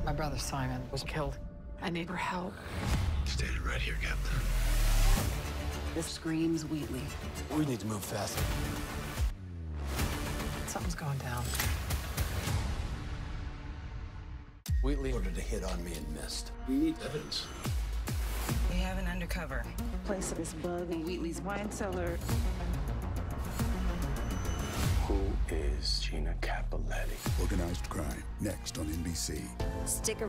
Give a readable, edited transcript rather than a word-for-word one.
My brother Simon was killed. I need your help. Standing right here, Captain. This screams Wheatley. We need to move fast. Something's going down. Wheatley ordered a hit on me and missed. We need evidence. We have an undercover. Place of this bug in Wheatley's wine cellar. Who is Gina Capoletti? Organized crime, next on NBC. Stick